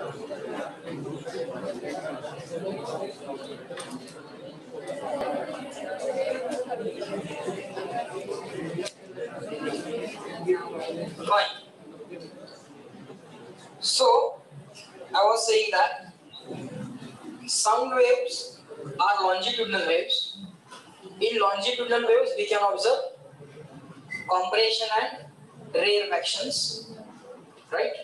Fine. So I was saying that sound waves are longitudinal waves. In longitudinal waves, we can observe compression and rarefactions, right?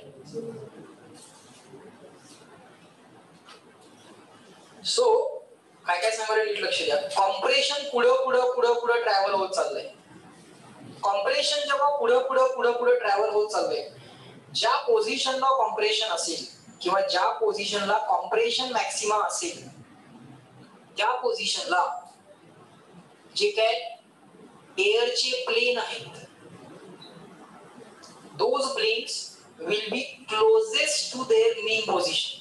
So काय काय सांगायला नीट लक्ष द्या. Compression पुढे travel होत चाललंय. कॉम्प्रेशन जेव्हा पुढे ट्रॅव्हल होत चाललंय, ज्या पोझिशनला कॉम्प्रेशन असेल किंवा ज्या पोझिशनला कॉम्प्रेशन मॅक्सिमा असेल, त्या पोझिशनला जे काय एअरचे प्लेन आहेत, those planes will be closest to their mean position.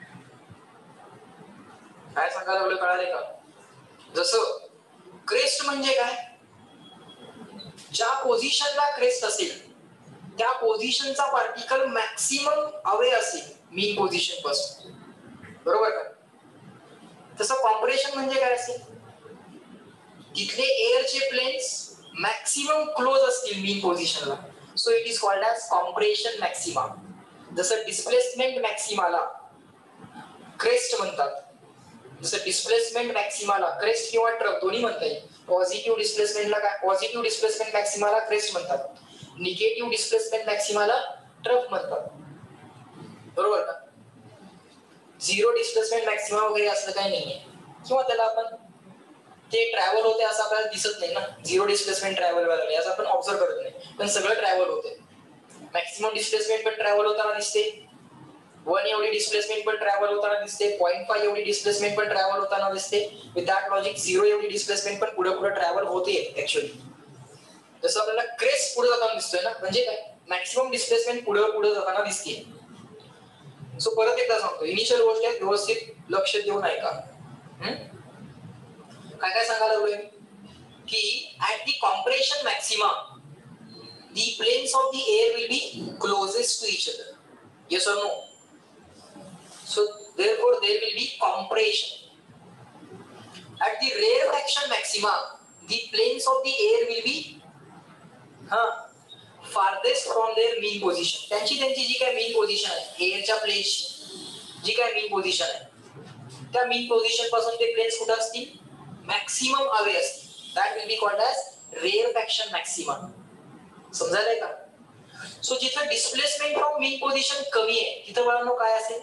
काय सांगायला लागलं कळाले का? जसं क्रेस्ट म्हणजे काय, ज्या पोझिशनला क्रेस्ट असेल त्या पोझिशनचा पार्टिकल मॅक्सिमम अवे असेल मेन पोझिशन पासून, बरोबर का? तसं कॉम्प्रेशन म्हणजे काय असेल, तिथले एअरचे प्लेन्स मॅक्सिमम क्लोज असतील मेन पोझिशनला. So it is called as compression maxima. जसं डिस्प्लेसमेंट मॅक्सिमाला क्रेस्ट म्हणतात, जसं डिस्प्लेसमेंट मॅक्सिमाला क्रेस्ट किंवा ट्रफ दोन्ही म्हणता येईल. पॉझिटिव्ह डिस्प्लेसमेंटला काय, पॉझिटिव्ह डिस्प्लेसमेंट मॅक्सिमाला क्रेस्ट म्हणतात, निगेटिव्ह डिस्प्लेसमेंट मॅक्सिमाला ट्रफ म्हणतात, बरोबर का? झिरो डिस्प्लेसमेंट मॅक्सिमा वगैरे असं काही नाहीये, किंवा त्याला आपण ते ट्रॅव्हल होते असं आपल्याला दिसत नाही ना. झिरो डिस्प्लेसमेंट ट्रॅव्हल व्हायला असं आपण ऑब्झर्व करत नाही, पण सगळं ट्रॅव्हल होते. मॅक्सिमम डिस्प्लेसमेंट पण ट्रॅव्हल होताना दिसते, 1 एवढी डिस्प्लेसमेंट पण ट्रॅव्हल होताना दिसते, 0.5 एवढी डिस्प्लेसमेंट पण ट्रॅव्हल होताना दिसते. विथ दॅट लॉजिक 0 एवढी डिस्प्लेसमेंट पण पुढे ट्रॅव्हल होते ऍक्च्युअली. जसं आपल्याला क्रेस्ट पुढे जाताना दिसतोय ना, म्हणजे काय, मॅक्सिमम डिस्प्लेसमेंट पुढे जाताना दिसते. सो परत एकदा सांगतो, इनिशियल गोष्ट आहे, व्यवस्थित लक्ष देऊन ऐका. काय काय सांगायला लागलोय की at the compression maxima the planes of the air will be closest to each other. Yes or no? So therefore there will be compression. At the rarefaction maxima, the planes of the air will be farthest from their mean position. त्यांची जी काय mean position आहे, एअरच्या प्लेन्सची जी काय mean position आहे, त्या mean position पासून ते planes कुठे असतील, मॅक्सिमम अवे असतील. That will be called as rarefaction maxima. समजायलाय का? सो जिथं डिस्प्लेसमेंट फ्रॉम मेन पोझिशन कमी आहे, तिथं बाळांनो काय असेल,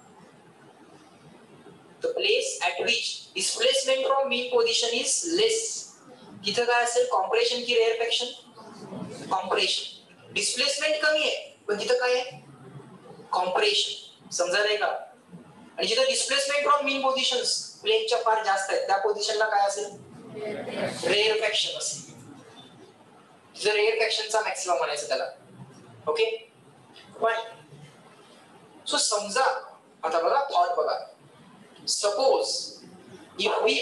the place at which displacement from mean position is less, तिथं काय असेल, कॉम्प्रेशन की रेअरफॅक्शन, कॉम्प्रेशन. डिस्प्लेसमेंट कमी आहे पण तिथं काय आहे, कॉम्प्रेशन. समजायलाय का? आणि जिथं डिस्प्लेसमेंट फ्रॉम मेन पोझिशन्स प्लेनच्या फार जास्त आहेत, त्या पोझिशनला काय असेल, रेअरफॅक्शन असेल. जर रेअरफॅक्शनचा मॅक्सिमम म्हणायचं त्याला. Okay fine. सो समजा आता बघा, थॉट बघा, suppose if we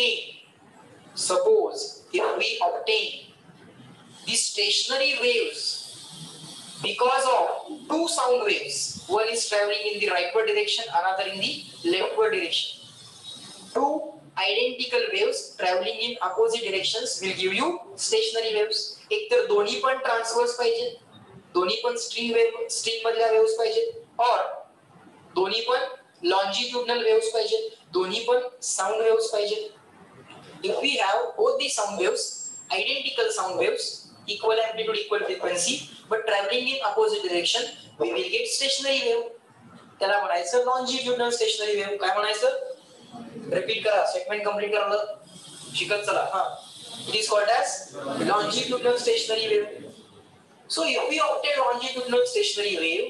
obtain the stationary waves because of two sound waves, one is traveling in the rightward direction, another in the leftward direction. Two identical waves traveling in opposite directions will give you stationary waves. एक तर दोन्ही पण transverse पाहिजे, दोन्ही पण string मधल्या waves पाहिजेत, और दोन्ही पण लॉन्जिट्युडनल वेव्स पाहिजेत, दोन्ही पण साऊंड वेव्स पाहिजेत. If we have both the sound waves, identical sound waves, equal amplitude, equal frequency, but traveling in opposite direction, we will get stationary wave. त्याला म्हणायचं लॉन्जिट्युडनल स्टेशनरी वेव्ह. काय म्हणायचं, repeat करा, statement complete करा, शिकत चला. It is called as longitudinal stationary wave. So if we obtain longitudinal stationary wave,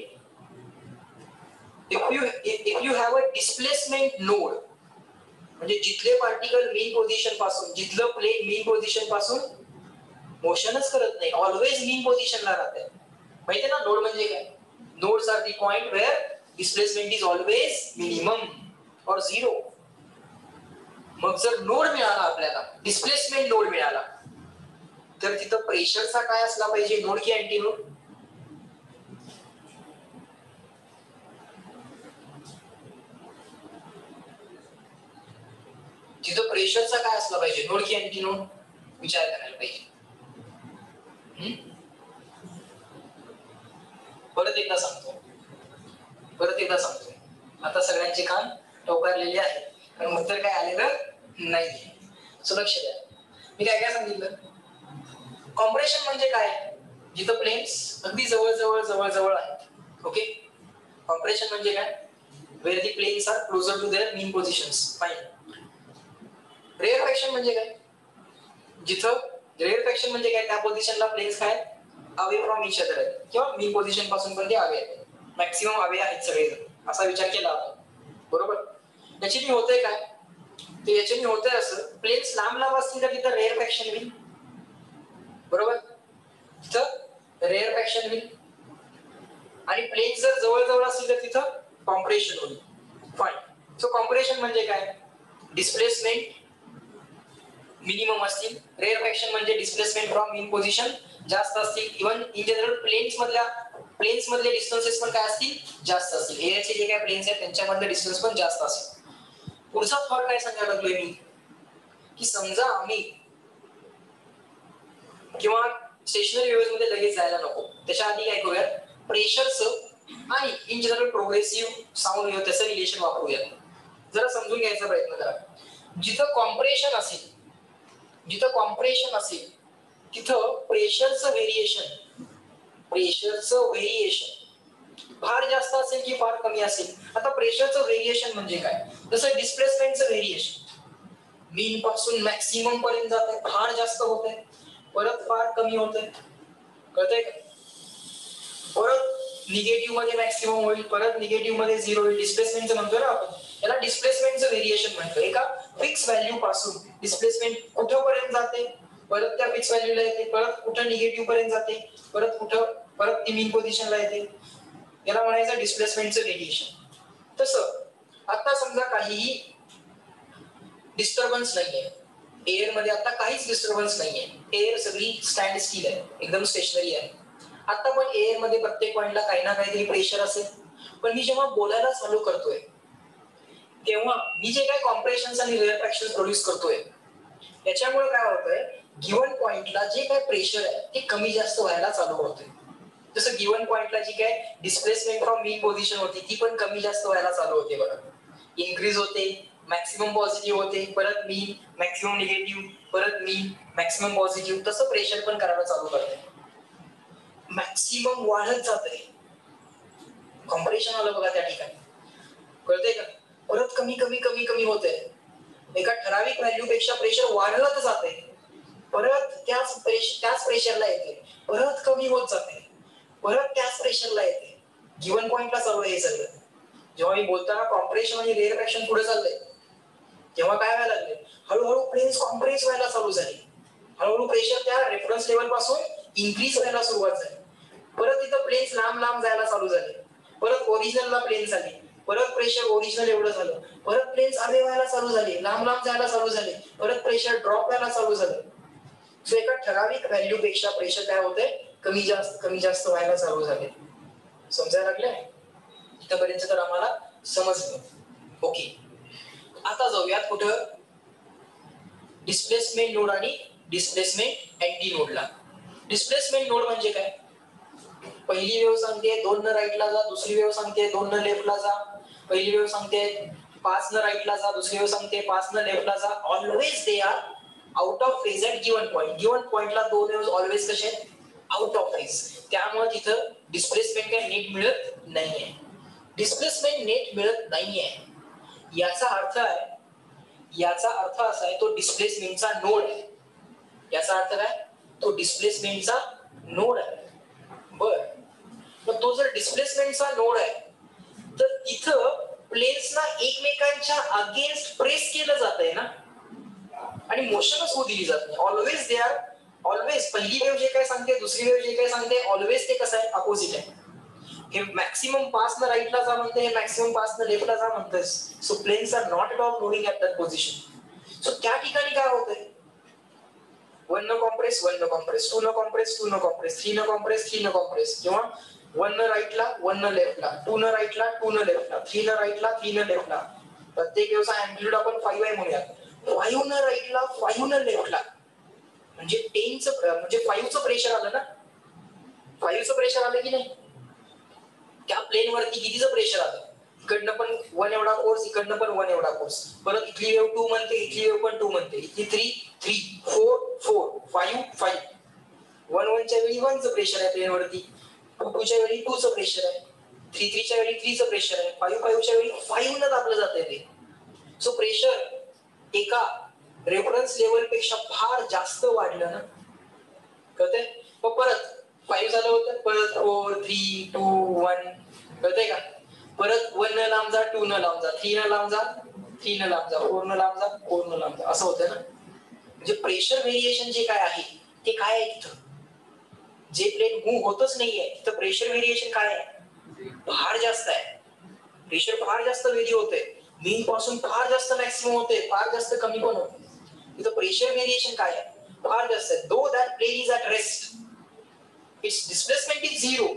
if you have a displacement node, म्हणजे जिथले particle main position पासून, जिथलं प्लेन मेन पोझिशन पासून मोशनच करत नाही, ऑलवेज मेन पोझिशनला राहते. माहिती ना नोड म्हणजे काय? Nodes are the point where displacement is always minimum और झिरो. मग जर नोड मिळाला आपल्याला, डिस्प्लेसमेंट नोड मिळाला, तर तिथं प्रेशरचा काय असला पाहिजे, नोड की अँटी नोड? तिथं प्रेशरचा काय असला पाहिजे, नोड की अँटी नोड, विचार करायला पाहिजे. परत एकदा सांगतो, आता सगळ्यांचे कान टोकारलेले आहेत, कारण उत्तर काय आलेलं नाहीये. सो लक्ष द्या, मी काय सांगितलं. कॉम्प्रेशन म्हणजे काय, जिथं प्लेन्स अगदी जवळ आहेत. ओके, कॉम्प्रेशन म्हणजे काय, where the planes are closer to their mean positions. Fine. Rarefaction म्हणजे काय, जिथं rarefaction म्हणजे काय, त्या पोझिशनला प्लेन्स काय अवे फ्रॉम इच अदर आहेत, किंवा मीन पोझिशन पासून पण ते अवे आहेत. मॅक्सिमम अवे आहेत सगळे, असा विचार केला आपण. बरोबर. याच्याने होतंय काय, ते याच्याने होतंय असं, प्लेन्स लांब असतील तर तिथं rarefaction होईल. बरोबर, तिथं rarefaction होईल. आणि प्लेन्स जर जवळ असतील तर तिथं कॉम्प्रेशन होईल. फाईन. सो कॉम्प्रेशन म्हणजे काय, डिस्प्लेसमेंट मिनिमम असतील, रेअरफॅक्शन म्हणजे डिस्प्लेसमेंट फ्रॉम मीन पोझिशन जास्त असतील. इव्हन इन जनरल प्लेन्स मधले डिस्टन्सेस पण काय असतील, जास्त असतील. एअरचे जे काय प्लेन्स आहेत त्यांच्यामधले डिस्टन्स पण जास्त असेल. पुढचा थॉट काय सांगायला लागलोय मी, की समजा आम्ही किंवा स्टेशनरी वेव्हज मध्ये लगेच जायला नको, त्याच्या आधी काय करूयात, प्रेशरचं आणि in general progressive sound wave त्याचं रिलेशन वापरूया. जरा समजून घ्यायचा प्रयत्न करा. जिथं कॉम्प्रेशन असेल तिथं प्रेशरचं व्हेरिएशन फार जास्त असेल की फार कमी असेल. आता प्रेशरचं व्हेरिएशन म्हणजे काय, जसं डिस्प्लेसमेंटचं व्हेरिएशन, मीन पासून मॅक्सिमम पर्यंत जात आहे, फार जास्त होत आहे, परत फार कमी होत आहे. कळतंय का, परत निगेटिव्ह मध्ये मॅक्सिमम होईल, परत निगेटिव्ह मध्ये झिरो होईल. डिस्प्लेसमेंटचं म्हणतो ना आपण, याला डिस्प्लेसमेंटचं व्हेरिएशन म्हणतो. एका फिक्स व्हॅल्यू पासून डिस्प्लेसमेंट कुठपर्यंत जाते, परत त्या फिक्स व्हॅल्यूला येते, परत कुठं निगेटिव्ह पर्यंत जाते, परत ती मीन पोझिशनला येते, याला म्हणायचं डिस्प्लेसमेंटचं व्हेरिएशन. तसं आता समजा काहीही डिस्टर्बन्स नाहीये एअर मध्ये, आता काहीच डिस्टर्बन्स नाहीये, एअर सगळी स्टँड स्टिल आहे, एकदम स्टेशनरी आहे. आता पण एअर मध्ये प्रत्येक पॉइंटला काही ना काहीतरी प्रेशर असेल. पण मी जेव्हा बोलायला चालू करतोय तेव्हा मी जे काही कॉम्प्रेशन्स आणि रेअरफॅक्शन प्रोड्यूस करतोय त्याच्यामुळे काय होतंय, गिव्हन पॉइंटला जे काही प्रेशर आहे ते कमी जास्त व्हायला चालू होतंय. जसं गिव्हन पॉइंटला जी काय डिस्प्लेसमेंट फ्रॉम मीन पोझिशन होती ती पण कमी जास्त व्हायला चालू होते. बघा, इन्क्रीज होते, मॅक्सिमम पॉझिटिव्ह होते, परत मीन, मॅक्सिमम निगेटिव्ह, परत मीन, मॅक्सिमम पॉझिटिव्ह. तसं प्रेशर पण करायला चालू करते, मॅक्सिमम वाढत जाते. कॉम्प्रेशन आलं बघा त्या ठिकाणी, कळतंय का, परत कमी होते. एका ठराविक व्हॅल्यू पेक्षा प्रेशर वाढत जाते, परत त्याच प्रेशरला येते, परत कमी होत जाते, परत त्याच प्रेशरला येते. गिव्हन पॉइंटला चालू आहे हे सगळं. जेव्हा मी बोलताना कॉम्प्रेशन आणि रेअरफॅक्शन पुढे चाललंय तेव्हा काय व्हायला लागले, हळूहळू प्लेन्स कॉम्प्रेस व्हायला चालू झाली, हळूहळू प्रेशर त्या रेफरन्स लेवल पासून इन्क्रीज व्हायला सुरुवात झाली, परत तिथं प्लेन्स लांब जायला चालू झाले, परत ओरिजिनलला प्लेन्स आली, परत प्रेशर ओरिजिनल एवढं झालं, परत प्लेन्स अवे व्हायला चालू झाले, लांब जायला चालू झाले, परत प्रेशर ड्रॉप व्हायला चालू झालं. सो एका ठराविक व्हॅल्यू पेक्षा प्रेशर काय होते, कमी जास्त व्हायला चालू झाले. समजायला लागले इथपर्यंत तर आम्हाला समजलं. ओके, आता जाऊयात कुठं, डिस्प्लेसमेंट नोड आणि डिस्प्लेसमेंट अँटी नोडला. डिस्प्लेसमेंट नोड म्हणजे काय, पहिली वेव्ह सांगते 2 न राईटला जा, दुसरी वेव्ह सांगते 2 न लेफ्टला जा, पहिली वेव्ह सांगते 5 न राईटला जा, दुसरी वेव्ह सांगते 5 न लेफ्टला जा. Always they are out of phase at given point. Given पॉइंटला दोन वेव्ह ऑलवेज कसे आउट ऑफ फेज, त्यामुळे तिथं डिस्प्लेसमेंट काय नेट मिळत नाहीये. डिस्प्लेसमेंट नेट मिळत नाहीये याचा अर्थ असा आहे तो डिस्प्लेसमेंटचा नोड आहे. याचा अर्थ काय, तो डिस्प्लेसमेंटचा नोड आहे. बर, मग तो जर डिस्प्लेसमेंटचा नोड आहे तर इथं प्लेन्सना एकमेकांच्या अगेन्स्ट प्रेस केलं जात आहे ना, आणि मोशनच होऊ दिली जात नाही. ऑलवेज दे आर, ऑलवेज पहिली वेव्ह जे काय सांगते, दुसरी वेव्ह जे काय सांगते, ऑलवेज ते कसं आहे, अपोजिट आहे. हे मॅक्सिमम 5 न राईटला जा म्हणते, हे मॅक्सिमम 5 न लेफ्टला जा म्हणतेस. So planes are not at all moving at that position. So त्या ठिकाणी काय होतंय, 1 न कॉम्प्रेस, 1 न कॉम्प्रेस, 2 न कॉम्प्रेस, 2 न कॉम्प्रेस, 3 न कॉम्प्रेस, 3 न कॉम्प्रेस, किंवा 1 न राईटला, 1 न लेफ्टला, 2 न राईटला, 2 न लेफ्टला, 3 न राईटला, 3 न लेफ्टला. प्रत्येक वेव्हचा अँप्लिट्यूड आपण 5 आहे म्हणूया. 5 न राईटला 5 न लेफ्टला, म्हणजे 10चं म्हणजे 5चं प्रेशर आलं ना, 5चं प्रेशर आलं की नाही, त्या प्लेन वरती कितीचं प्रेशर आलं, इकडनं पण 1 एवढा फोर्स, इकडनं पण 1 एवढा फोर्स, परत इथली वेव्ह 2 म्हणते, इथली वेव्ह पण 2 म्हणते, इथली 3 4 4 5 5, 1 1 च्या वेळी 1चं प्रेशर आहे प्लेन वरती, 2 2 च्या वेळी 2चं प्रेशर आहे, 3 3 च्या वेळी 3चं प्रेशर आहे, 5 5 च्या वेळी 5 न दाबलं जातंय ते. सो प्रेशर एका रेफरन्स लेवल पेक्षा फार जास्त वाढलं ना, कळतंय. मग परत 5 झालं होतं, परत 4 3 2 1, कळतंय का, परत 1 न लांब जा, 2 न लांब जा, 3 न लांब जा, 3 न लांब जा, 4 न लांब जा, 4 न लांब जा, असं होतं ना. म्हणजे प्रेशर व्हेरिएशन जे काय आहे ते काय आहे, तिथं जे प्लेन मूव्ह होतच नाहीये तिथं प्रेशर व्हेरिएशन काय आहे, फार जास्त आहे. प्रेशर फार जास्त व्हेरी होते, मीन पासून फार जास्त मॅक्सिमम होते, फार जास्त कमी पण होते. तिथं प्रेशर व्हेरिएशन काय आहे, फार जास्त आहे. Though that plane is at rest, its displacement is zero.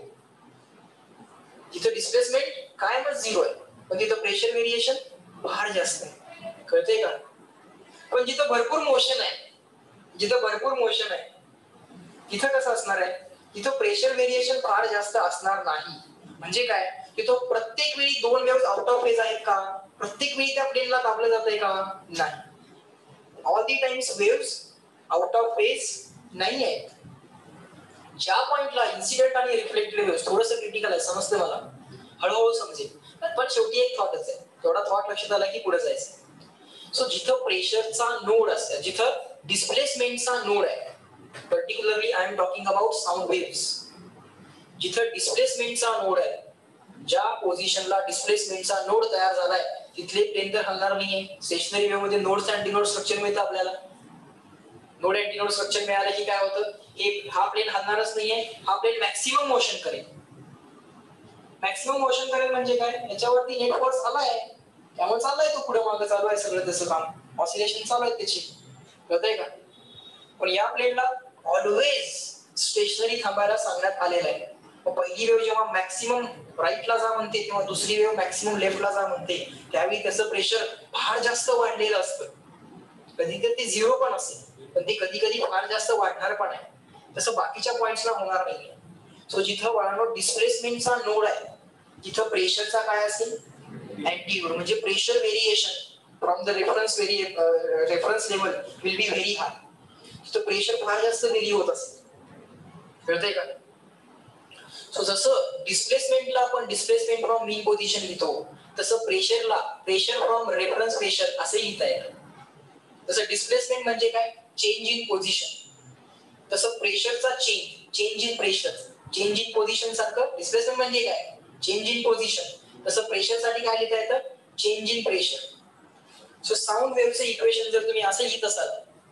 तिथं डिस्प्लेसमेंट काय मग झिरो आहे, पण तिथं प्रेशर व्हेरिएशन फार जास्त आहे, कळतंय का. पण जिथं भरपूर मोशन आहे, जिथं भरपूर मोशन आहे तिथं कसं असणार आहे, तिथं प्रेशर व्हेरिएशन फार जास्त असणार नाही. म्हणजे काय, तिथं प्रत्येक वेळी 2 वेव्हज आउट ऑफ फेज आहेत का, प्रत्येक वेळी त्या प्लेनला दाबलं जातंय का, नाही. All the times waves out of phase नाही आहेत. ज्या पॉइंटला इन्सिडेंट आणि रिफ्लेक्टेड वेव्हज, थोडंसं क्रिटिकल आहे, समजतं मला, हळूहळू समजेल, पण शेवटी एक थॉटच आहे, तेवढा थॉट लक्षात आला की पुढे जायचं. सो जिथं प्रेशरचा नोड असतं, जिथं डिस्प्लेसमेंटचा नोड आहे, particularly I am talking about sound waves, जिथं डिस्प्लेसमेंटचा नोड आहे, ज्या पोझिशनला डिस्प्लेसमेंटचा नोड तयार झालाय तिथले प्लेन तर हलणार नाहीये. स्टेशनरी वेव्ह मध्ये नोड्स अँटी नोड स्ट्रक्चर मिळतं आपल्याला. नोड अँटी नोड स्ट्रक्चर मिळालं की काय होतं, हा प्लेन हलणारच नाहीये, हा प्लेन मॅक्सिमम मोशन करेल. मॅक्सिमम मोशन करेल म्हणजे काय, याच्यावरती नेट फोर्स आलाय, त्यामुळे चाललाय तो पुढे मागे चालू आहे सगळं तसं काम, ऑसिलेशन चालू आहे त्याची, कळतंय का. पण या प्लेनला ऑलवेज स्टेशनरी थांबायला सांगण्यात आलेलं आहे. पहिली वेव्ह जेव्हा मॅक्सिमम राईटला जा म्हणते, तेव्हा दुसरी वेव्ह मॅक्सिमम लेफ्टला जा म्हणते, त्यावेळी त्याचं प्रेशर फार जास्त वाढलेलं असतं. कधी तर ते झिरो पण असेल, पण ते कधी कधी फार जास्त वाढणार पण आहे, तसं बाकीच्या पॉइंट्सला होणार नाही. सो जिथं वाढणार डिस्प्लेसमेंटचा नोड आहे तिथं प्रेशरचा काय असेल, अँटीनोड, म्हणजे pressure variation from the reference level will be very high. तिथं प्रेशर फार जास्त व्हेरी होत असेल, कळतंय का. सो जसं डिस्प्लेसमेंटला आपण डिस्प्लेसमेंट फ्रॉम मीन पोझिशन लिहितो, तसं प्रेशरला प्रेशर फ्रॉम रेफरन्स प्रेशर असे लिहिता येतं. तसं डिस्प्लेसमेंट म्हणजे काय, चेंज इन पोझिशन, तसं प्रेशरचा change in pressure, change in position सारखं डिस्प्लेसमेंट म्हणजे काय, चेंज इन पोझिशन, तसं प्रेशर साठी काय लिहिता येतं, change in pressure. So sound वेव्हचे इक्वेशन जर तुम्ही असं लिहित असाल,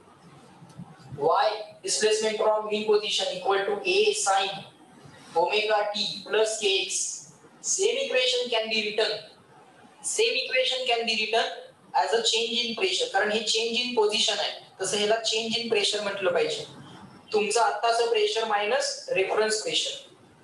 y displacement from mean position equal to a sin omega t plus kx, same equation can be written as a change in pressure, कारण हे change in position आहे, तसं ह्याला change in pressure म्हटलं पाहिजे. तुमचं आत्ताचं pressure minus reference pressure,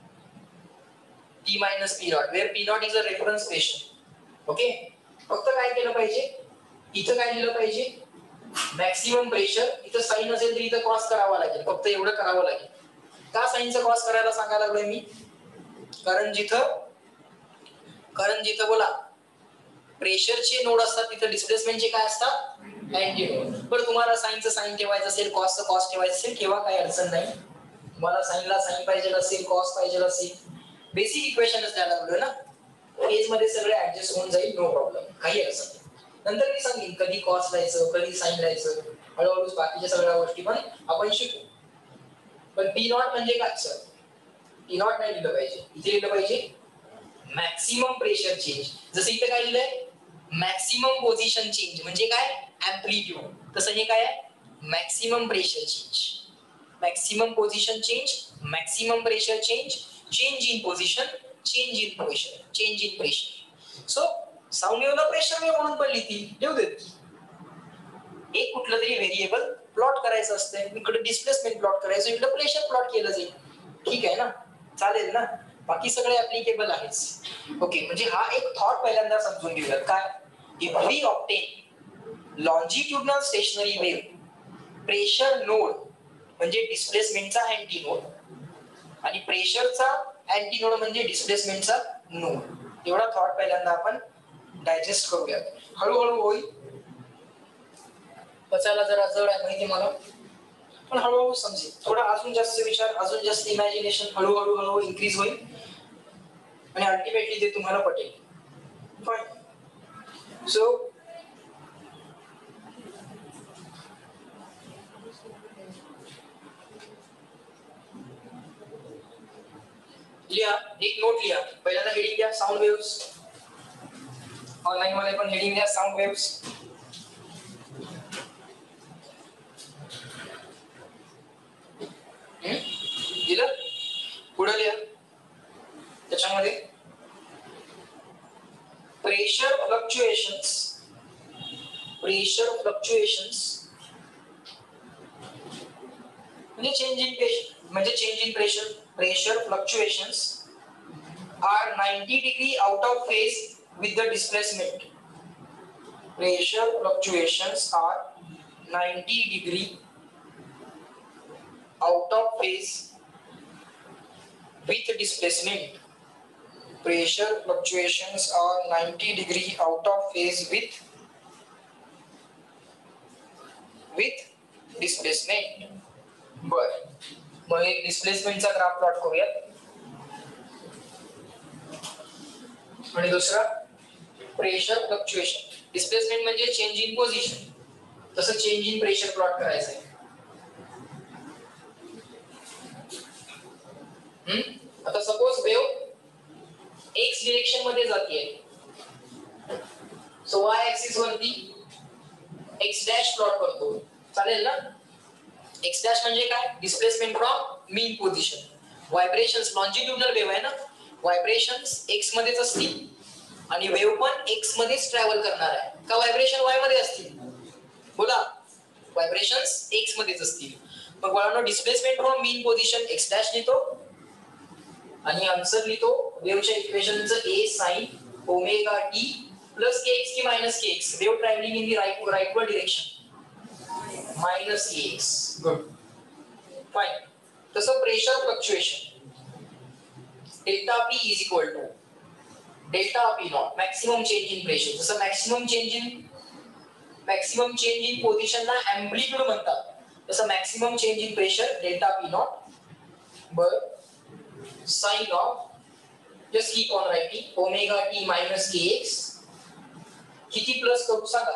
P minus P naught, where P naught is a reference pressure. Okay, फक्त काय केलं पाहिजे, इथं काय लिहिलं पाहिजे, मॅक्सिमम प्रेशर, इथं साइन असेल तर इथं क्रॉस करावा लागेल, फक्त एवढं करावं लागेल. का साइनचा क्रॉस करायला सांगायला लागलोय मी, कारण जिथं बोला प्रेशरचे नोड असतात तिथं डिस्प्लेसमेंटचे काय असतात, अँटी नोड. पण तुम्हाला साइनचं साइन ठेवायचं असेल, कॉसचं कॉस ठेवायचं असेल, केव्हा काही अडचण नाही. तुम्हाला साइनला साइन पाहिजे असेल, कॉस पाहिजे असेल, बेसिक इक्वेशनच द्यायला लागलोय ना, फेज मध्ये सगळे ऍडजस्ट होऊन जाईल, नो प्रॉब्लेम, काही अडचण नाही. नंतर मी सांगेन कधी कॉस लिहायचं, कधी साइन लिहायचं, हळूहळू बाकीच्या सगळ्या गोष्टी पण आपण शिकू. पण पी नॉट म्हणजे काय, सर पी नॉट नाही लिहिलं पाहिजे, इथे लिहिलं पाहिजे मॅक्सिमम प्रेशर चेंज. जसं इथे काय लिहिलंय, मॅक्सिमम पोझिशन चेंज म्हणजे काय, अँप्लिट्यूड, तसं हे काय आहे, maximum pressure change, maximum position change, maximum pressure change, change in position, change in pressure, change in pressure. So sound वेव्हला प्रेशर वेव्ह म्हणून पण लिहितील, लिहू देत. एक कुठलं तरी व्हेरिएबल प्लॉट करायचं असतं, इकडे डिस्प्लेसमेंट प्लॉट करायचं, इकडे प्रेशर प्लॉट केलं जाईल, ठीक आहे ना, चालेल ना, बाकी सगळे ऍप्लिकेबल आहेच. ओके, म्हणजे हा एक थॉट पहिल्यांदा समजून घेऊयात, काय, if we obtain longitudinal stationary wave pressure node म्हणजे डिस्प्लेसमेंटचा अँटी नोड आणि प्रेशरचा अँटी नोड म्हणजे डिस्प्लेसमेंटचा नोड. एवढा थॉट पहिल्यांदा आपण डायजेस्ट करूयात. हळूहळू होईल, पचायला जरा जड आहे माहिती मला, पण हळूहळू समजेल. थोडा अजून जास्त विचार, अजून जास्त इमॅजिनेशन हळूहळू हळूहळू इन्क्रीज होईल आणि अल्टिमेटली ते तुम्हाला पटेल. फाईन. सो लिहा, एक नोट लिहा. पहिल्यांदा हेडिंग द्या साऊंड वेव्स. ऑनलाईन मध्ये पण हेडिंग द्या साऊंड वेव्स. दिलं? पुढे लिहा. त्याच्यामध्ये प्रेशर फ्लक्च्युएशन्स म्हणजे change in pressure fluctuations are 90 degree out of phase with the displacement. Pressure fluctuations are 90 degree out of phase with displacement. Pressure fluctuations are 90 degree out of phase with displacement. बर, मग एक डिस्प्लेसमेंटचा graph plot करूयात आणि दुसरा pressure fluctuation. Displacement म्हणजे change in position, तसं change in pressure plot करायचं आहे. आता सपोज वेव्ह एक्स डिरेक्शन मध्ये जाते, सो वाय ऍक्सिस वरती एक्स डॅश प्लॉट करतो, चालेल ना? एक्स डॅश म्हणजे काय? Displacement from mean position. Vibrations longitudinal wave आहे ना, व्हायब्रेशन्स एक्स मध्येच असतील आणि वेव्ह पण एक्स मध्येच ट्रॅव्हल करणार आहे का व्हायब्रेशन वाय मध्ये असतील? बोला, व्हायब्रेशन्स एक्स मध्येच असतील. मग मला displacement from mean position X dash लिहितो आणि आन्सर लिहितो वेव्हच्या इक्वेशनचं A sine omega T plus kx की minus kx. Wave travelling in the rightward direction minus kx. Good, fine. तसं pressure fluctuation delta P is equal to delta P naught maximum change in pressure. जसं maximum change in पोझिशनला amplitude म्हणतात, तसं maximum change in pressure delta P naught. बर, sine of just keep on writing omega t minus kx. किती plus करू सांगा?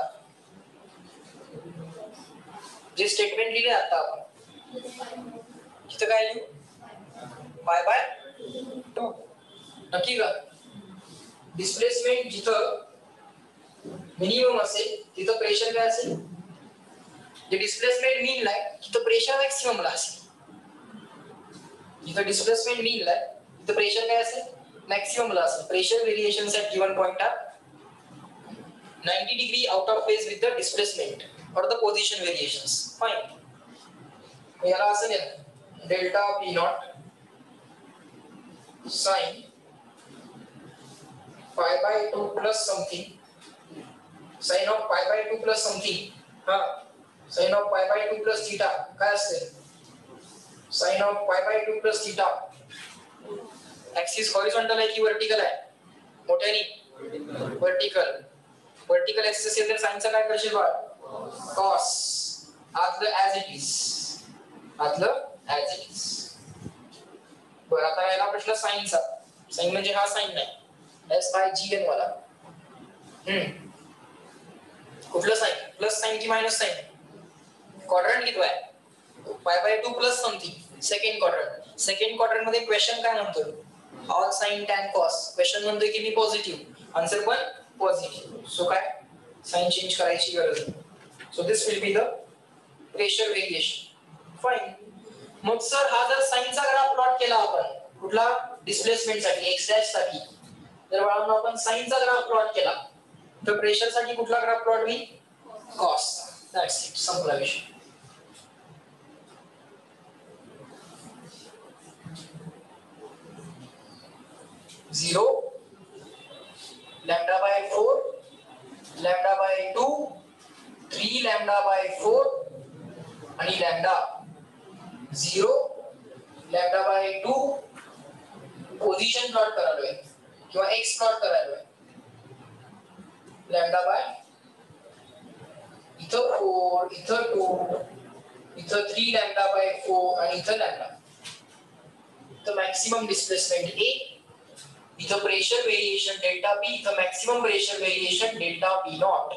जे statement लिहिले आता आपण तिथं काय लिहू? पाय बाय 2. नक्की का? डिस्प्लेसमेंट जिथं मिनिमम असेल तिथं प्रेशर काय असेल? जे डिस्प्लेसमेंट मीनला आहे तिथं प्रेशर मॅक्सिममला असेल. जिथं डिस्प्लेसमेंट मीनला आहे तिथं प्रेशर काय असेल? मॅक्सिममला असेल. Pressure variations at given point are 90 degree out of phase with the displacement or the position variations. Fine. याला असं लिहा delta P naught sine pi by 2 plus something sine of pi by 2 plus something. हा, sine of pi by 2 plus theta काय असेल? Sine of pi by 2 plus theta. Axis horizontal आहे की vertical आहे? मोठ्याने व्हर्टिकल ऍक्सिस असेल तर साइनचा काय करशील बाळ? कॉस. आतलं ऍज इट इज. बरं, आता याला प्रश्न साइनचा. साइन म्हणजे हा साइन नाही, SIGN वाला. कुठलं साइन? प्लस साइन की मायनस साइन? क्वाड्रंट किती आहे? Pi by 2 plus something. Second quadrant मध्ये क्वेश्चन काय म्हणतोय? All sine tan cos. Question म्हणतोय की मी पॉझिटिव्ह, आन्सर पण पॉझिटिव्ह. सो काय साइन चेंज करायची गरज नाही. So this will be the pressure variation. Fine. मग सर हा जर साइनचा ग्राफ प्लॉट केला आपण कुठला? डिस्प्लेसमेंट साठी एक्स डॅश साठी. जर बाळांनो आपण साइनचा ग्राफ प्लॉट केला तर प्रेशर साठी कुठला ग्राफ प्लॉट होईल? कॉस. दॅट्स इट, संपला विषय. Zero lambda by 4 lambda by 2 3 lambda by 4 आणि lambda 0 lambda by 2 position plot करालोय किंवा एक्स प्लॉट करालोय. लॅम्डा बाय इथं 4 इथं 2 इथं 3 लॅम्डा बाय 4 आणि इथं लॅम्डा. इथं मॅक्सिमम डिस्प्लेसमेंट A, इथं प्रेशर व्हेरिएशन डेल्टा P, इथं maximum pressure variation delta P naught.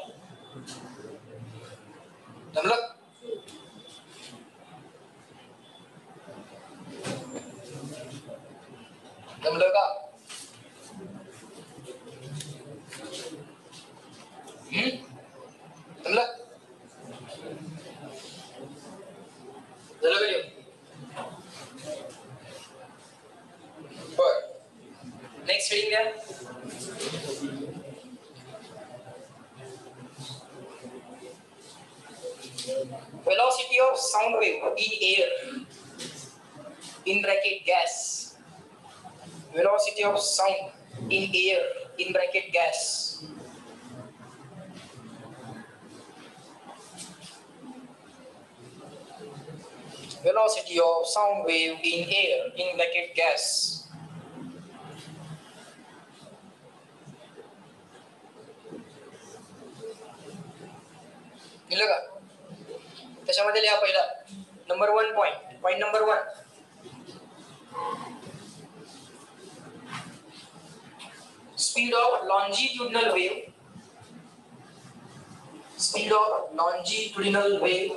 जमलं? जमलं का? जमलं? झालं का? बर, नेक्स्ट हेडिंग घ्या. Velocity of sound wave in air in bracket gas. Velocity of sound in air in bracket gas. Velocity of sound wave in air in bracket gas. मिळलं का? त्याच्यामध्ये लिहा पहिला number 1 point number 1. Speed of longitudinal wave. Speed of longitudinal wave.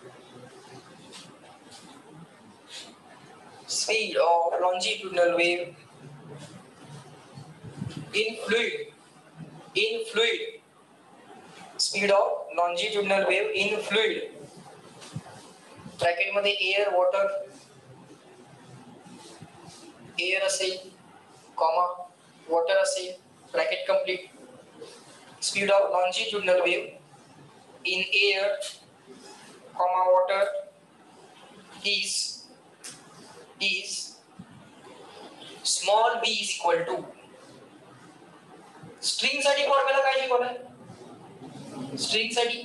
Speed of longitudinal wave in fluid. In fluid. Speed of longitudinal wave in fluid. Bracket मध्ये air water air असेल comma water असेल bracket complete. Speed of longitudinal wave in air comma water is small b is equal to. String साठी formula काय शिकवलाय? String साठी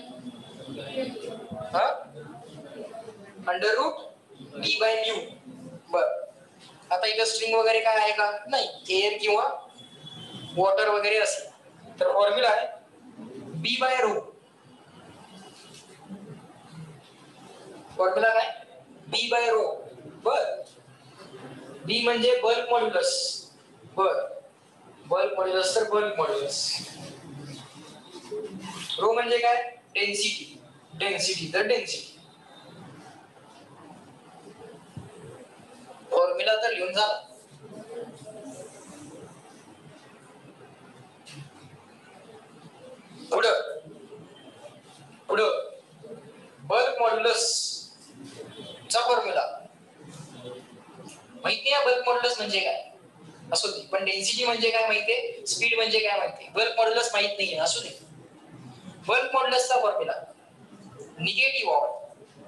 under root b by mu. बर, आता इथं स्ट्रिंग वगैरे काय आहे का? नाही, एअर किंवा वॉटर वगैरे असेल तर फॉर्म्युला आहे b बाय रो. फॉर्म्युला काय? b by rho. बर, b म्हणजे बल्क मॉड्युलस. बर, बल्क मॉड्युलस तर बल्क मॉड्युलस. रो म्हणजे काय? डेन्सिटी. डेन्सिटी तर डेन्सिटी. फॉर्म्युला तर लिहून झाला. पुढं बल्क मॉड्युलस चा फॉर्म्युला माहिती आहे. बल्क मॉड्युलस म्हणजे काय असू दे, पण डेन्सिटी म्हणजे काय माहितीये, स्पीड म्हणजे काय माहितीये, बल्क मॉड्युलस माहित नाहीये असू दे. बल्क मॉड्युलसचा formula negative of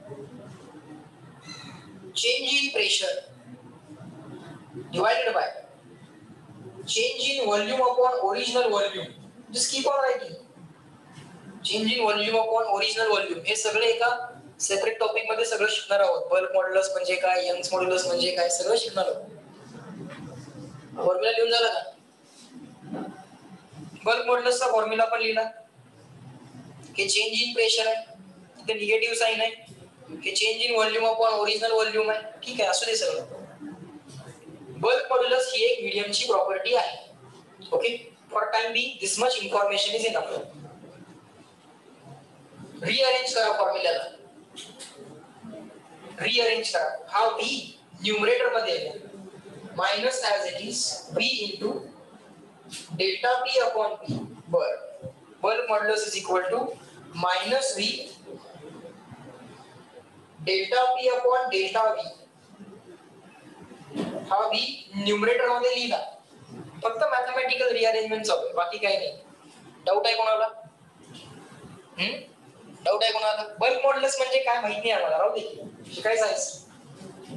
change in pressure divided by change in volume upon original volume. Just keep on writing. Change in volume upon original volume. हे सगळे एका सेपरेट टॉपिक मध्ये सगळं शिकणार आहोत. बल्क मॉड्युलस म्हणजे काय, यंग्स मॉड्युलस म्हणजे काय, सगळं शिकणार आहोत. फॉर्म्युला लिहून झाला का? बल्क मॉड्युलसचा फॉर्म्युला पण लिहिला की चेंज इन प्रेशर आहे, तिथे निगेटिव्ह साइन आहे, की change in volume upon original volume आहे. ठीक आहे, असू दे सगळं. बल्क मॉड्युलस ही एक मीडियमची प्रॉपर्टी आहे. Okay, for time be this much information is enough. Rearrange करा फॉर्म्युल्याला, रिअरेंज करा. हा v न्यूमरेटर मध्ये आहे minus as it is v into delta p upon p. बर, bulk modulus is equal to minus v delta p upon delta v. हा v numerator मध्ये लिहिला. फक्त मॅथमॅटिकल रिअरेंजमेंट चालू आहे, बाकी काही नाही. डाऊट आहे कोणाला? डाऊट आहे कोणाला? बल्क मॉड्युलस म्हणजे काय माहिती नाही आम्हाला, राहू दे, शिकायचं आहे.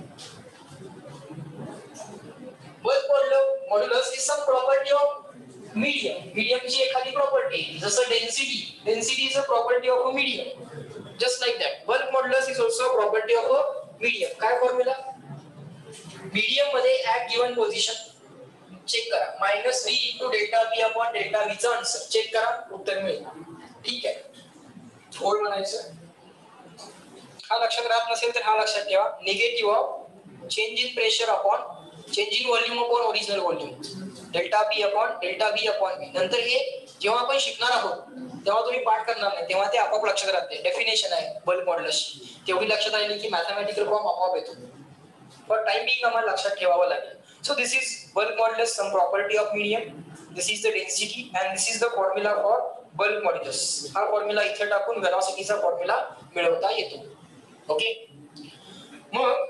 Bulk modulus is some property of मीडियमची एखादी प्रॉपर्टी, जसं density is a property of a medium. Just like that bulk modulus is also a property of a medium. काय फॉर्म्युला? मीडियम मध्ये ऍट गिवन पोझिशन चेक करा, minus V into delta P upon delta V चा answer check करा, उत्तर मिळेल. ठीक आहे, four म्हणायचं. हा लक्षात राहत नसेल तर हा लक्षात ठेवा, negative of change in pressure upon change in volume upon original volume, delta P upon delta V upon V. नंतर हे जेव्हा आपण शिकणार आहोत तेव्हा तुम्ही पाठ करणार नाही, तेव्हा ते आपोआप लक्षात राहते. डेफिनेशन आहे बल्क मॉड्युलसची, तेवढी लक्षात आली की मॅथमॅटिकल फॉर्म आपोआप येतो. फॉर टाइम बिंग आम्हाला लक्षात ठेवावं लागेल. So this is bulk modulus, some property of medium. This is the density and this is the formula for bulk modulus. हा फॉर्म्युला इथे टाकून वेलॉसिटीचा फॉर्म्युला मिळवता येतो. ओके, मग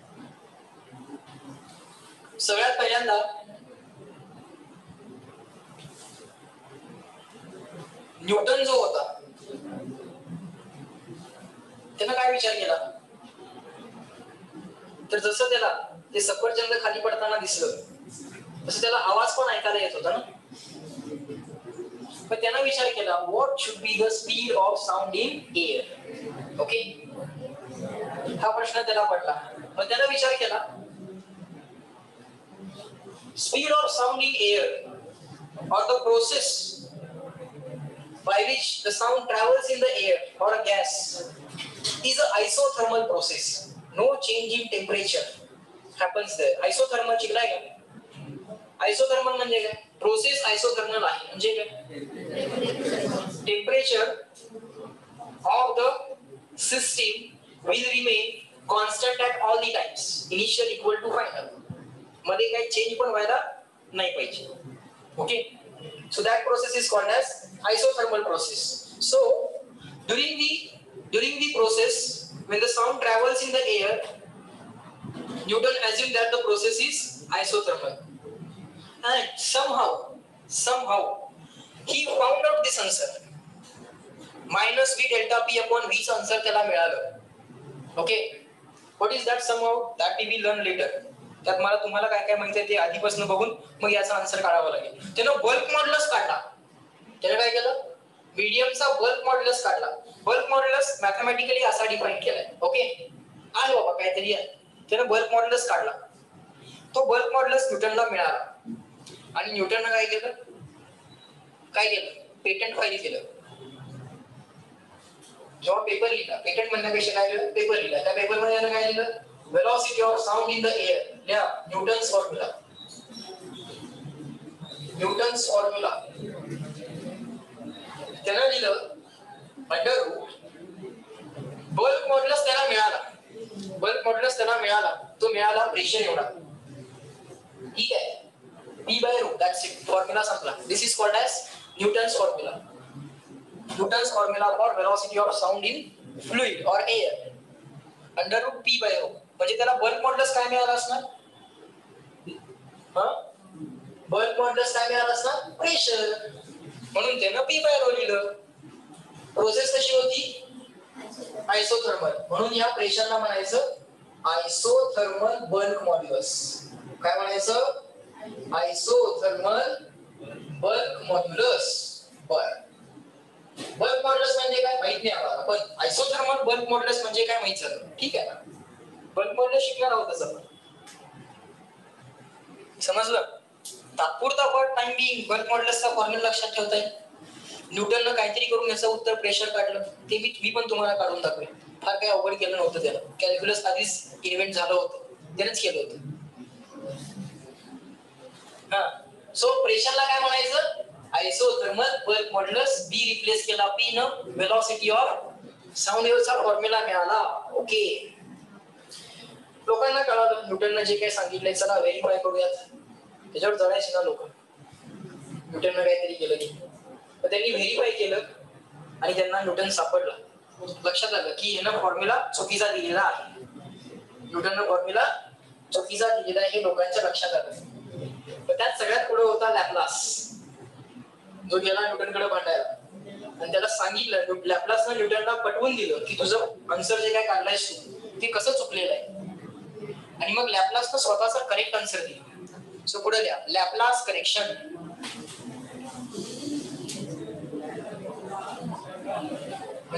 सगळ्यात पहिल्यांदा न्यूटन जो होता त्यानं काय विचार केला, तर जसं त्याला ते सफरचंद खाली पडताना दिसलं तसं त्याला आवाज पण ऐकायला येत होता ना. पण त्यानं विचार केला, what should be the speed of sound in air. Okay, हा प्रश्न त्याला पडला. मग त्यानं विचार केला, speed of sound in air or the process by which the sound travels in the air or a gas is an isothermal process. No change in temperature happens there. Isothermal शिकलाय का? Isothermal म्हणजे काय? Process isothermal आहे म्हणजे काय? Temperature of the system will remain constant at all the times, initial equal to final. मध्ये काही change पण व्हायला नाही पाहिजे. Okay, so that process is called as isothermal process. So during the process when the sound travels in the air, Newton assumed that the process is isothermal, and somehow he found out this answer. minus v delta p upon v चा answer त्याला मिळालं. Okay, what is that somehow? that we will learn later. त्यात मला तुम्हाला काय काय माहिती आहे ते आधीपासून बघून मग याचा आन्सर काढावा लागेल. त्यानं बल्क मॉड्युलस काढला. त्याने काय केलं, मीडियमचा बल्क मॉड्युलस काढला. बल्क मॉड्युलस मॅथमॅटिकली असा डिफाइन केलाय. ओके, आहे बाबा काहीतरी आहे. त्यानं बल्क मॉड्युलस काढला. तो बल्क मॉड्युलस न्यूटनला मिळाला आणि न्यूटननं काय केलं, पेटंट फाईल केलं. जेव्हा पेपर लिहिला, पेटंट म्हणण्यापेक्षा काय केलं, पेपर लिहिला. त्या पेपर मध्ये काय लिहिलं, velocity of sound in the air. Yeah, Newton's formula. त्यानं लिहिलं अंडर रूट बल्क मॉड्युलस त्याला मिळाला. तो मिळाला प्रेशर एवढा. ठीक आहे, p by root, that's it, formula संपला. This is called as Newton's formula. Newton's formula for velocity of sound in fluid or air under root p by root. म्हणजे त्याला बल्क मॉड्युलस काय मिळालं असणार, बल्क मॉड्युलस काय मिळालं असणार, pressure. म्हणून त्यानं p by rho लिहिलं. प्रोसेस कशी होती, आयसोथर्मल, म्हणून या प्रेशरला म्हणायचं आयसोथर्मल बल्क मॉड्युलस. काय म्हणायचं, isothermal bulk modulus. Bulk modulus म्हणजे काय माहित नाही आम्हाला, पण आयसोथर्मल बल्क मॉड्युलस म्हणजे काय माहित झालं. ठीक आहे ना, बल्क मॉड्युलस शिकणार आहोत तसं पण. समजलं, तात्पुरता फॉर टाइम बिंग बल्क मॉड्युलसचा फॉर्म्युला लक्षात ठेवता येईल. न्यूटननं काहीतरी करून याचं उत्तर प्रेशर काढलं, ते मी पण तुम्हाला काढून दाखवेल. फार काही अवघड केलं नव्हतं त्याला, कॅल्क्युलस आधीच इन्व्हेंट झालं होतं, त्यानेच केलं होतं. हा, सो प्रेशरला काय म्हणायचं, isothermal bulk modulus. B replace केला पी न, वेलोसिटी ऑफ साऊंड वेव्हचा फॉर्म्युला मिळाला. ओके, लोकांना कळालं न्यूटननं जे काही सांगितलंय. चला व्हेरीफाय करूयात. त्याच्यावर जळायचे ना लोक, न्यूटननं काहीतरी केलं की. तर त्यांनी व्हेरीफाय केलं आणि त्यांना न्यूटन सापडला. लक्षात आलं की यानं फॉर्म्युला चुकीचा दिलेला आहे. न्यूटननं फॉर्म्युला चुकीचा दिलेला आहे हे लोकांच्या लक्षात आलं. पण त्यात सगळ्यात पुढे होता लॅपलास, जो गेला न्यूटनकडे भांडायला आणि त्याला सांगितलं, लॅपलासनं न्यूटनला पटवून दिलं की तुझं आन्सर जे काय काढलायस तू ते कसं चुकलेलं आहे. आणि मग लॅपलासनं स्वतःचा करेक्ट आन्सर दिला. सो पुढे लिहा, लॅपलास करेक्शन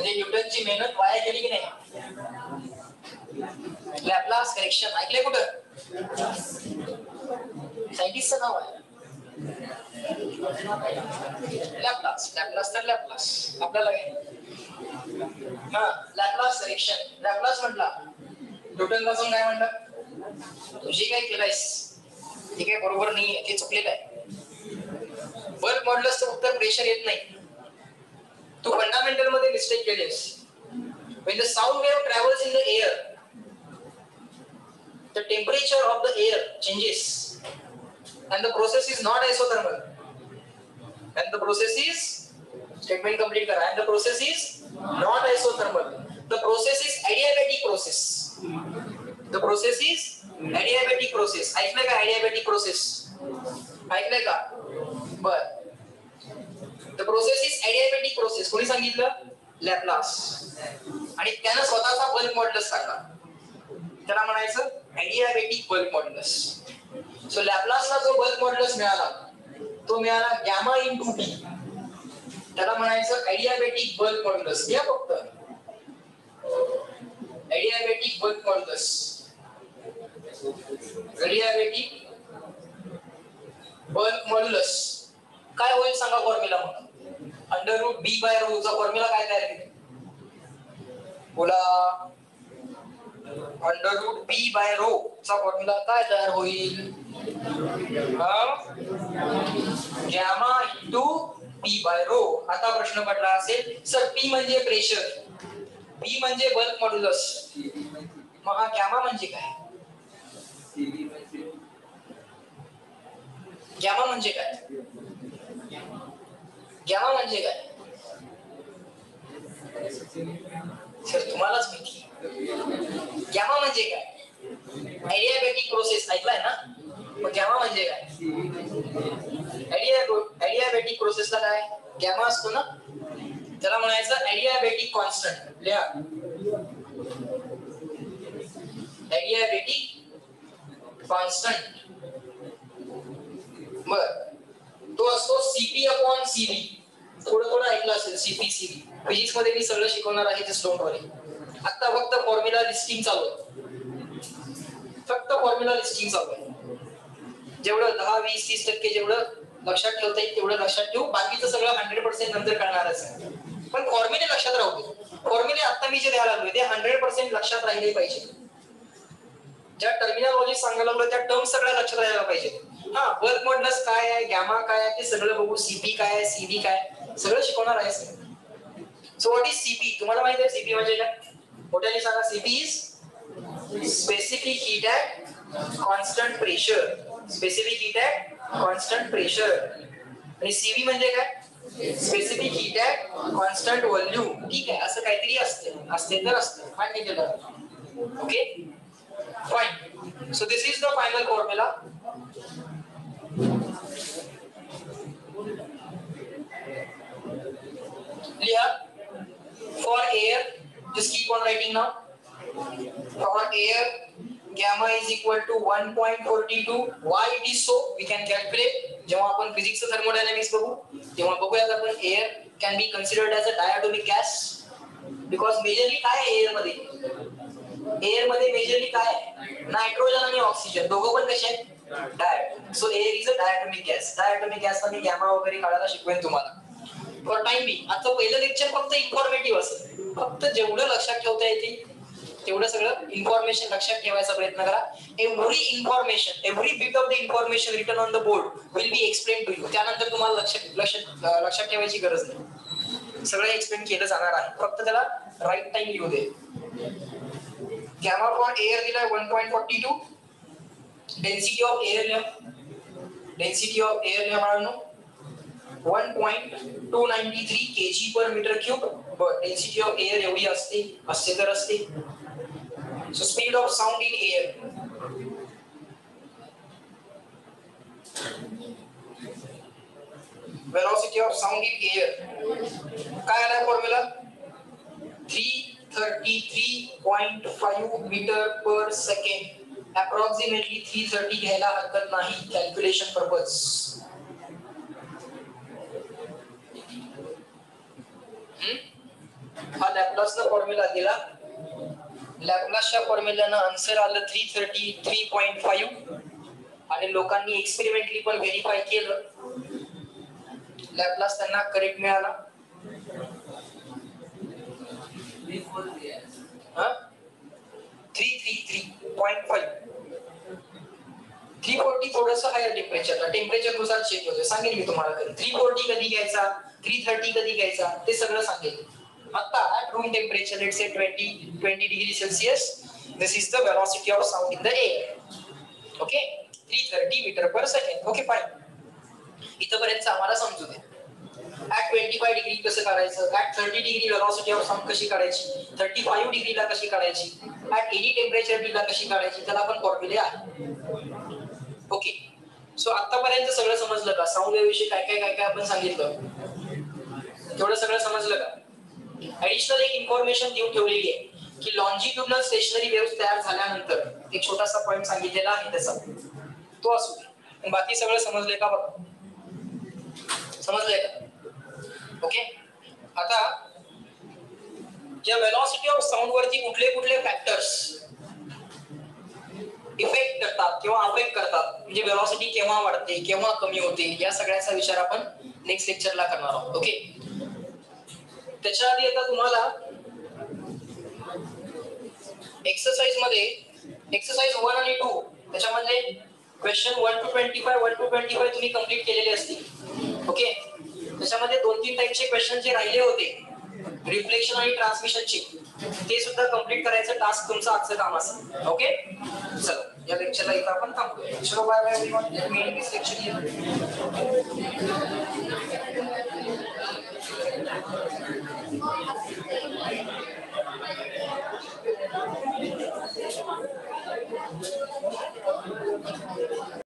म्हणजे न्यूटनची मेहनत वाया गेली की नाही. लॅपलास करेक्शन ऐकलंय कुठं? सायंटिस्टचं नाव आहे लॅपलास. लॅपलास तर लॅपलास आपल्याला काय. हा लॅपलास करेक्शन. लॅपलास म्हटला, न्यूटन पासून काय म्हणलं, तुझी काय केलंयस ते काय बरोबर नाही, ते चुकलेलं आहे. बल्क मॉड्युलसचं फक्त प्रेशर येत नाही, तू फंडामेंटल मध्ये मिस्टेक केलीस. When the sound wave travels in the air, the temperature of the air changes and the process is not isothermal. And the process is, statement complete kara, and the process is not isothermal. The process is adiabatic process. The process is adiabatic process. ऐकलंय का adiabatic process? ऐकलंय का? बर. The process is adiabatic process. कोणी सांगितलं? Laplace. आणि त्यानं स्वतःचा बल्क मॉड्युलस काढला, त्याला म्हणायचं adiabatic बल्क मॉड्युलस. सो लॅपलासला जो बल्क मॉड्युलस मिळाला तो मिळाला गॅमा इंटू टी, त्याला म्हणायचं adiabatic बल्क मॉड्युलस. या फक्त adiabatic bulk modulus. adiabatic bulk modulus काय होईल सांगा फॉर्म्युला मग. Under root B by rho चा फॉर्म्युला काय तयार केला बोला. Under root B by rho चा फॉर्म्युला काय तयार होईल, gamma into B by rho. आता प्रश्न पडला असेल सर पी म्हणजे प्रेशर, बी म्हणजे बल्क मॉड्युलस, मग हा गॅमा म्हणजे काय? गॅमा म्हणजे काय? गॅमा म्हणजे काय सर तुम्हालाच माहिती. गॅमा म्हणजे काय? adiabatic प्रोसेस ऐकलाय ना, मग गॅमा म्हणजे काय? adiabatic प्रोसेसला काय गॅमा असतो ना, त्याला म्हणायचं adiabatic कॉन्स्टंट. लिहा adiabatic कॉन्स्टंट. बर तो असतो Cp अपॉन Cv. थोडं ऐकलं असेल Cp Cv. फिजिक्स मध्ये मी सगळं शिकवणार आहे, जस्ट डोंट वरी. आता फक्त फॉर्म्युला लिस्टिंग चालू आहे, फक्त फॉर्म्युला लिस्टिंग चालू आहे. जेवढं 10, 20, 30% जेवढं लक्षात ठेवता येईल तेवढं लक्षात ठेवू, बाकीचं सगळं 100% नंतर कळणारच आहे. पण फॉर्म्युले लक्षात राहू दे. फॉर्म्युले आता मी जे द्यायला लागलोय ते 100% लक्षात राहिले पाहिजे. ज्या टर्मिनॉलॉजी सांगायला लागलो त्या टर्म सगळ्या लक्षात राहायला पाहिजे. हा बल्क मॉड्युलस काय आहे, गॅमा काय आहे ते सगळं बघू, सीपी काय आहे, सीव्ही काय सगळं शिकवणार आहे. So what is CP? तुम्हाला माहिती आहे सीपी म्हणजे काय? मोठ्याने सांगा. CP is specific heat at constant pressure. Specific heat at constant pressure. आणि सीव्ही म्हणजे काय? Specific heat at constant volume. ठीक आहे, असं काहीतरी असते तर असतं. फाईन केलं. Okay fine. So this is the final formula. लिहा. For air, just keep on writing now. For air, gamma is equal to 1.42. Why it is so? We can calculate. जेव्हा आपण फिजिक्सचं थर्मोडायनामिक्स बघू तेव्हा बघूयात आपण air can be considered as a diatomic gas. Because majorly काय आहे air मध्ये? Air मध्ये मेजरली काय आहे? नायट्रोजन आणि ऑक्सिजन, दोघं पण कसे आहेत? डायट. So air is a diatomic gas. Diatomic gas मध्ये गॅमा वगैरे काढायला शिकवेन तुम्हाला. फॉर टाइम बी आजचं पहिलं लेक्चर फक्त इन्फॉर्मेटिव्ह असेल. फक्त जेवढं लक्षात ठेवता येते तेवढं सगळं इन्फॉर्मेशन लक्षात ठेवायचा प्रयत्न करा. Every information, every bit of the information written on the board will be explain to you. त्यानंतर तुम्हाला लक्षात ठेवायची गरज नाही, सगळं एक्सप्लेन केलं जाणार आहे. फक्त त्याला राईट टाइम लिहू दे. गॅमा फॉर एअर दिलाय 1.42. डेन्सिटी ऑफ एअर लिहा. डेन्सिटी ऑफ एअर लिहा बाळांनो 1.293 kg/m³. But density of air एवढी असते तर असते. So speed of sound in air, velocity of sound in air काय आला फॉर्म्युला? 333.5 मीटर/सेकंड. अप्रॉक्सिमेटली 330 घ्यायला हरकत नाही कॅल्क्युलेशन पर्पज. हा लॅपलासनं फॉर्म्युला दिला, लॅपलासच्या फॉर्म्युल्यानं आन्सर आलं 333.5 आणि लोकांनी एक्सपेरिमेंटली पण व्हेरीफाय केलं, लॅपलास त्यांना करेक्ट मिळाला. 333.5. 340 थोडंसं हायर टेम्परेचरला, टेम्परेचर नुसार चेंज होते, सांगेन मी तुम्हाला. 340 कधी घ्यायचा, 330 कधी घ्यायचा, ते सगळं सांगेल. आता at room temperature, let's say 20 degree Celsius, this is the velocity of sound in the air. Okay, 330 meter per second. Okay, fine. इथपर्यंत आम्हाला समजू दे. at 25 डिग्री कसं काढायचं, at 30 degree velocity of sound कशी काढायची, 35 डिग्रीला कशी काढायची, at any temperature ला कशी काढायची, त्याला पण फॉर्म्युले आहे. ओके, सो आतापर्यंत सगळं समजलं का? साऊंड वेव्ह विषयी काय काय आपण सांगितलं, तेवढं सगळं समजलं का? ऍडिशनल एक इन्फॉर्मेशन देऊन ठेवलेली आहे की लॉन्जिट्युडनल स्टेशनरी वेव्ह तयार झाल्यानंतर एक छोटासा पॉइंट सांगितलेला आहे त्याचा, तो असू दे. बाकी सगळं समजलंय का? बघा, समजलंय का? ओके, आता या वेलॉसिटी ऑफ साऊंड वरती कुठले कुठले फॅक्टर्स इफेक्ट करतात किंवा अफेक्ट करतात, म्हणजे वेलॉसिटी केव्हा वाढते केव्हा कमी होते, या सगळ्याचा विचार आपण नेक्स्ट लेक्चरला करणार आहोत. ओके, त्याच्या आधी आता तुम्हाला एक्सरसाइज मध्ये एक्सरसाइज 1 आणि 2 त्याच्यामध्ये क्वेश्चन 1 to 25 तुम्ही कंप्लीट केलेले असतील. ओके, त्याच्यामध्ये 2-3 टाइपचे क्वेश्चन जे राहिले होते रिफ्लेक्शन आणि ट्रान्समिशनचे, ते सुद्धा कंप्लीट करायचं टास्क तुमचं आजचं काम असेल. ओके, चला या लेक्चरला इथं आपण थांबूया. चलो bye bye everyone, let me end this lecture here.